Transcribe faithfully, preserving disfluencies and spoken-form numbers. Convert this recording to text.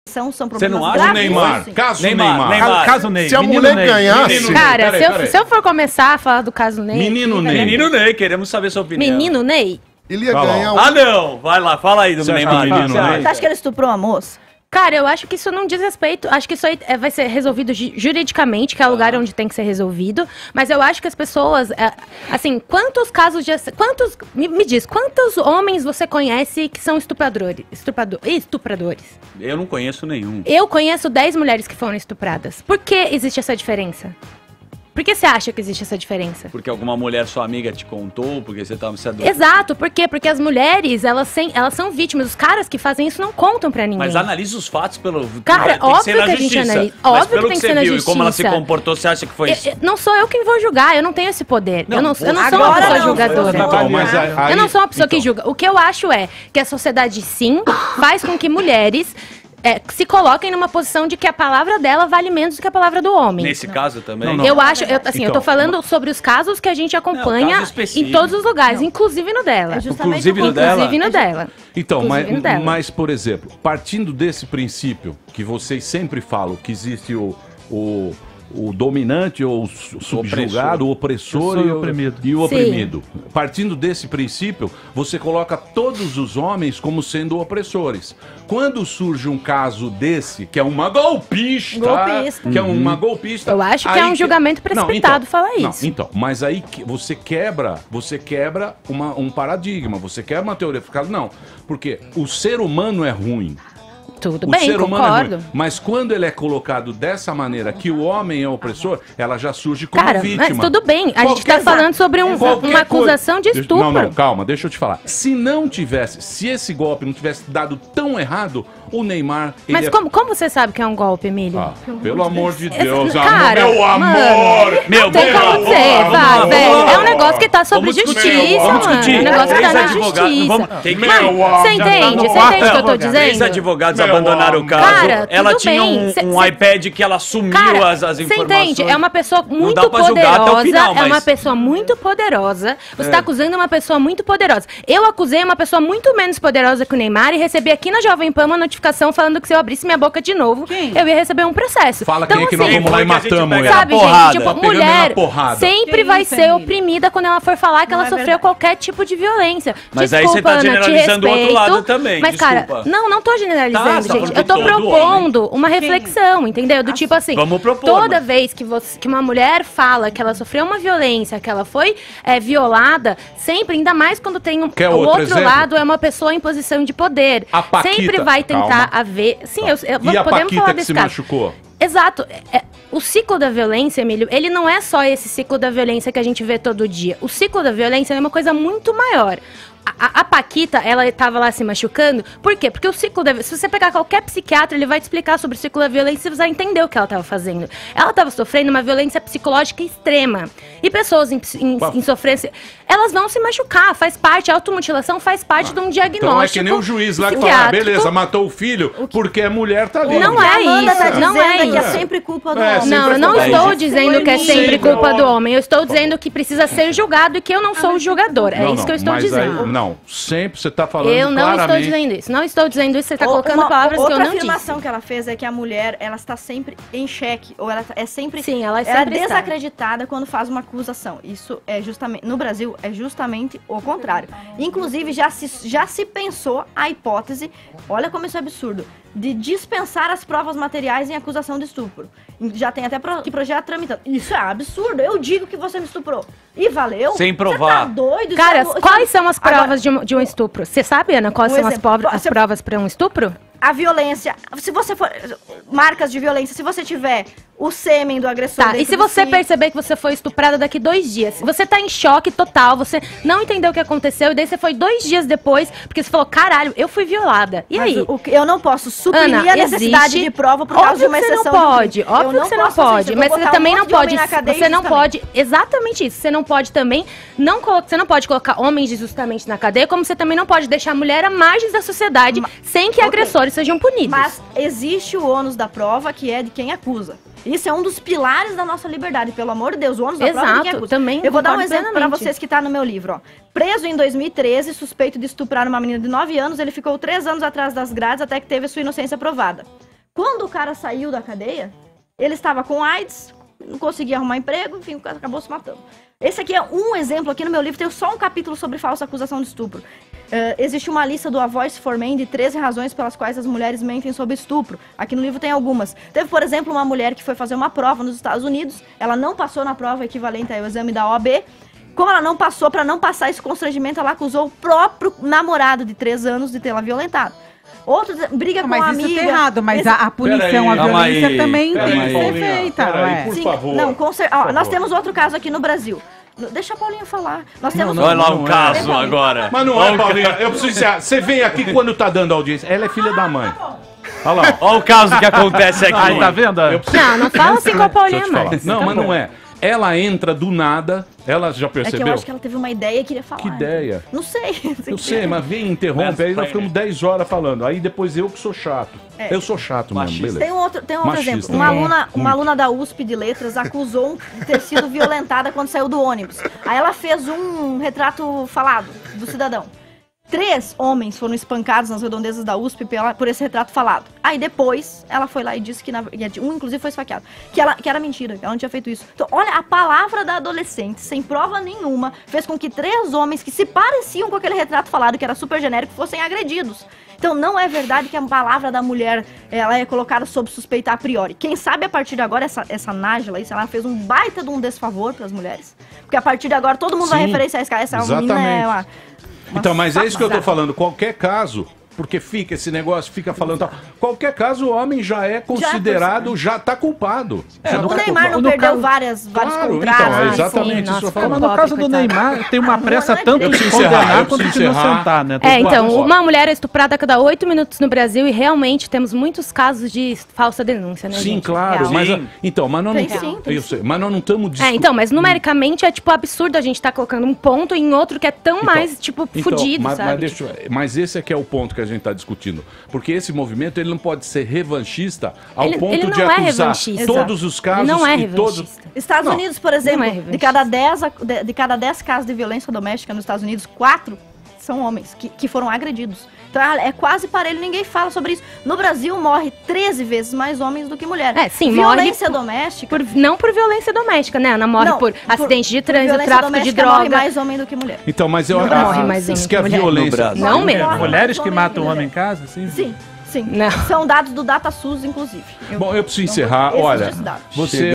São, são Você não problemas acha? graves. Neymar, caso Neymar, Neymar. Neymar. Caso Ney. Se a menino mulher Ney. ganhasse... Menino Ney. Cara, Peraí, se, eu, peraí. se eu for começar a falar do caso Ney... Menino Ney. Menino Ney, queremos saber sua opinião. Menino Ney? Ele ia Tá bom. ganhar... um- Ah, não! Vai lá, fala aí do Você acha Neymar. que o menino Você Ney- acha? Você acha que ele estuprou a moça? Cara, eu acho que isso não diz respeito. Acho que isso aí é, vai ser resolvido ju- juridicamente, que é o lugar onde tem que ser resolvido. Mas eu acho que as pessoas. É, assim, quantos casos de. Quantos. Me, me diz, quantos homens você conhece que são estupradores? Estuprador, estupradores? Eu não conheço nenhum. Eu conheço dez mulheres que foram estupradas. Por que existe essa diferença? Por que você acha que existe essa diferença? Porque alguma mulher, sua amiga, te contou, porque você tava... Você é do- Exato, por quê? Porque as mulheres, elas, sem, elas são vítimas. Os caras que fazem isso não contam pra ninguém. Mas analisa os fatos pelo... Cara, tem que óbvio ser na que a gente justiça. analisa. Mas Óbvio pelo que tem que você ser na viu e como ela se justiça. comportou, você acha que foi isso? Eu- eu- não sou eu quem vou julgar, eu não tenho esse poder. Não, eu, não, eu não sou uma agora pessoa não, julgadora. Então, mas aí- aí- Eu não sou uma pessoa que então. julga. O que eu acho é que a sociedade, sim, faz com que mulheres é, se coloquem numa posição de que a palavra dela vale menos do que a palavra do homem. Nesse caso também? Não, não. Eu acho, eu, assim, eu tô Então, falando sobre os casos que a gente acompanha caso específico. em todos os lugares, inclusive no dela. É justamente Inclusive o no dela? Inclusive no dela. Então, mas, Inclusive no dela. mas, por exemplo, partindo desse princípio que vocês sempre falam, que existe o, o, o dominante ou o su- subjugado, o opressor Opressor e e o oprimido. e o Sim. oprimido. Partindo desse princípio, você coloca todos os homens como sendo opressores. Quando surge um caso desse, que é uma golpista, Golpista. que é uma golpista... Eu acho que é aí um julgamento precipitado falar não, isso. então, mas aí que você quebra, você quebra uma, um paradigma, você quebra uma teoria. Fica- Não, porque o ser humano é ruim. Tudo O bem, ser humano é concordo. ruim. Mas quando ele é colocado dessa maneira, que o homem é opressor, ela já surge como Cara, vítima. mas tudo bem. A gente tá Qualquer- falando sobre um- Qualquer uma acusação de coisa- estupro. Não, não, calma, deixa eu te falar. Se não tivesse, se esse golpe não tivesse dado tão errado, o Neymar... ele Mas é- como, como você sabe que é um golpe, Emílio? Ah, pelo amor de Esse- Deus, cara, amor, meu mano, amor! Meu, Não tem meu como amor, dizer, vamos vá, lá, velho. vamos lá. É um negócio que tá sobre Vamos discutir, justiça, vamos mano. discutir. É um negócio que tá Três na advogados, justiça. vamos- tem que- Mano, Meu você amor, entende? já tá no Você ar, entende o que eu tô advogado. Três dizendo? advogados Meu abandonaram o amor. caso. Cara, Ela tudo tinha bem. um, Cê- um cê- iPad que ela sumiu Cara, as, as você informações. entende? É uma pessoa muito dá pra julgar até o poderosa. final, É uma mas- pessoa muito poderosa. Você É. tá acusando uma pessoa muito poderosa. Eu acusei uma pessoa muito menos poderosa que o Neymar e recebi aqui na Jovem Pan uma notificação falando que se eu abrisse minha boca de novo, Quem? eu ia receber um processo. Fala então, quem é que assim, nós vamos lá e Quem foi que a gente matamos pega ele. na Sabe, porrada? gente, tipo, Tá pegando mulher na porrada. sempre Que vai isso, ser Emília? oprimida quando ela for falar que Não ela é sofreu verdade. qualquer tipo de violência. Mas aí Desculpa, você tá Ana, te generalizando o outro respeito, lado também, Mas, desculpa. cara, não, não tô generalizando, Tá, você tá gente. falando Eu tô de todo propondo uma reflexão, entendeu? Do tipo assim, Vamos propor, toda mas- vez que, você, que uma mulher fala que ela sofreu uma violência, que ela foi é, violada, sempre, ainda mais quando tem um, Quer o outro outro exemplo? lado é uma pessoa em posição de poder. A Paquita. Sempre vai tentar Calma. haver. Sim, eu, eu, E a podemos Paquita falar que desse se caso. machucou? Exato. É, o ciclo da violência, Emílio, ele não é só esse ciclo da violência que a gente vê todo dia. O ciclo da violência é uma coisa muito maior. A, a- a Paquita, ela tava lá se machucando. Por quê? Porque o ciclo da... Se você pegar qualquer psiquiatra, ele vai te explicar sobre o ciclo da violência e você vai entender o que ela tava fazendo. Ela tava sofrendo uma violência psicológica extrema. E pessoas em, ps- em, Qual? em sofrência, elas vão se machucar. Faz parte, a automutilação faz parte de um diagnóstico. Então é que nem o juiz lá que fala, ah, psiquiátrico. beleza, matou o filho porque a mulher tá livre. Não O que é a Amanda tá isso, não dizendo é que é isso. sempre culpa do É, homem. sempre Não, eu não foi estou bom. dizendo que é Sempre sempre culpa bom. do homem. Eu estou dizendo que precisa ser julgado e que eu não sou o julgador. É Não, isso não, que eu estou mas dizendo. aí- não, sempre você tá falando Eu não estou claramente- dizendo isso. Não estou dizendo isso. Você está Ou colocando uma- palavras que eu outra não disse. afirmação que ela fez é que a mulher, ela está sempre em xeque, ou ela é sempre, Sim, ela é sempre está. desacreditada quando faz uma acusação. Isso é justamente, no Brasil, é justamente o contrário. Inclusive, já se, já se pensou a hipótese, olha como isso é absurdo, de dispensar as provas materiais em acusação de estupro. Já tem até pro, projeto tramitando. Isso é absurdo. Eu digo que você me estuprou. E valeu? Sem Você provar. tá doido? Cara, Isso é- quais são as provas Agora, de, um, de um estupro? Você sabe, Ana, quais Um são as, exemplo. provas- as Você- provas para um estupro? a violência, se você for, marcas de violência, se você tiver o sêmen do agressor Tá, e dentro se do você cinto, perceber que você foi estuprada daqui dois dias? Você tá em choque total, você não entendeu o que aconteceu, e daí você foi dois dias depois, porque você falou, caralho, eu fui violada. E mas aí? o que- eu não posso suprimir Ana, a necessidade existe- de prova por causa Óbvio de uma que você exceção não de pode, crime. óbvio Eu que você não posso fazer pode, isso, eu mas vou você botar um também não monte de homem pode, na cadeia você não injustamente. pode, exatamente isso, você não pode também, não colo- você não pode colocar homens injustamente na cadeia, como você também não pode deixar a mulher à margem da sociedade, Ma- sem que ok. agressores sejam punidos. Mas existe o ônus da prova, que é de quem acusa. Isso é um dos pilares da nossa liberdade, pelo amor de Deus, o ônus da prova é de quem Exato, acusa. também Eu vou dar um concordo exemplo pra plenamente. vocês que tá no meu livro, ó. Preso em dois mil e treze, suspeito de estuprar uma menina de nove anos, ele ficou três anos atrás das grades até que teve sua inocência provada. Quando o cara saiu da cadeia, ele estava com AIDS, não conseguia arrumar emprego, enfim, o cara acabou se matando. Esse aqui é um exemplo, aqui no meu livro tem só um capítulo sobre falsa acusação de estupro. Uh, existe uma lista do A Voice for Men de treze razões pelas quais as mulheres mentem sobre estupro. Aqui no livro tem algumas. Teve, por exemplo, uma mulher que foi fazer uma prova nos Estados Unidos, ela não passou na prova equivalente ao exame da O A B. Como ela não passou, para não passar esse constrangimento, ela acusou o próprio namorado de três anos de tê-la violentado. Outro briga Não, com a mas isso amiga. tá errado, mas Esse- a, a punição, Peraí, a calma violência aí, também peraí, tem que ser Paulinha, feita. peraí, ué. por Sim, favor. não, com cer- Por ó, favor. nós temos outro caso aqui no Brasil. Deixa a Paulinha falar. Nós temos não, Olha lá não um é. caso Paulinha. agora. Mas não é, Paulinha. Eu preciso dizer, você vem aqui quando tá dando audiência. Ela é filha da mãe. Olha lá. ó. Olha o caso que acontece aqui. Aí, tá vendo? Eu preciso- Não, não fala assim com a Deixa eu Paulinha te falar. mais. Não, Tá mas bom. não é. Ela entra do nada. Ela já É que percebeu? eu acho que ela teve uma ideia e queria falar. Que ideia? Não sei. Eu sei, mas vem e interrompe, aí nós ficamos dez horas falando. Aí depois eu que sou chato. É. Eu sou chato Machista. mesmo, Tem beleza. um outro, tem um outro Machista, exemplo. Uma né? aluna, Muito. uma aluna da U S P de Letras acusou de ter sido violentada quando saiu do ônibus. Aí ela fez um retrato falado do cidadão. Três homens foram espancados nas redondezas da U S P pela, por esse retrato falado. Aí depois ela foi lá e disse que, na, que um inclusive foi esfaqueado, que, ela, que era mentira, que ela não tinha feito isso. Então, olha, a palavra da adolescente, sem prova nenhuma, fez com que três homens que se pareciam com aquele retrato falado, que era super genérico, fossem agredidos. Então não é verdade que a palavra da mulher ela é colocada sob suspeita a priori. Quem sabe a partir de agora, essa, essa Nájila, isso, ela fez um baita de um desfavor para as mulheres. Porque a partir de agora todo mundo vai Sim, referenciar esse cara. Essa menina é exatamente. uma, uma Então, mas é isso que eu tô safada. falando. Qualquer caso, porque fica esse negócio, fica falando tal. Qualquer caso, o homem já é considerado, já tá culpado. É, Já no O tá Neymar não no perdeu caso- vários, vários Claro, contratos. então, é Ah, exatamente sim, isso que eu nossa, tô Mas falando. no Pobre, caso do coitado. Neymar, tem uma Não, pressa não é tanto direito. de Eu preciso encerrar, condenar eu quanto de preciso encerrar. inocentar, né? É, Tem então, duas- uma mulher é estuprada a cada oito minutos no Brasil e realmente temos muitos casos de falsa denúncia, né, Sim, gente? claro. Real. Mas, Sim. então, mas nós não, Tem sim, tem eu sim. sei, mas nós não estamos É, discutindo. então, mas numericamente é, tipo, absurdo a gente estar colocando um ponto em outro que é tão mais, tipo, fudido, mas, sabe? Mas, deixa eu- mas esse é que é o ponto que a gente está discutindo. Porque esse movimento ele não pode ser revanchista ao Ele- ponto ele de não é acusar revanchista. todos os casos Ele não é e todos. revanchista. Estados Não. Unidos, por exemplo, Não é de, revanchista. cada dez, a- de, de cada dez casos de violência doméstica nos Estados Unidos, quatro são homens que, que foram agredidos. Então é quase parelho, ninguém fala sobre isso. No Brasil morre treze vezes mais homens do que mulheres. É, sim, morre Violência por- doméstica. Por- não por violência doméstica, né? Ana morre Não, por acidente de por trânsito, violência tráfico de doméstica morre droga. mais homem do que mulher. Então, mas eu Não ah, morre mais diz homem que a que mulher. violência. No Brasil. Não mesmo. Morre Mulheres mais que homem matam do que homem em mulher. casa, sim. Sim, sim. Não. São dados do DataSUS, inclusive. Bom, eu preciso Então, encerrar. esses Olha, dados. você